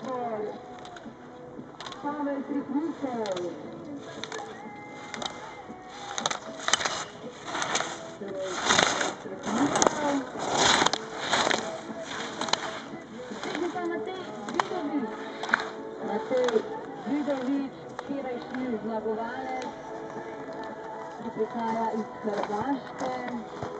Maribor, Pavel Triknikov. Matej Vidovič, včerajšnji zmagovalec, ki prihaja iz Hrvaške.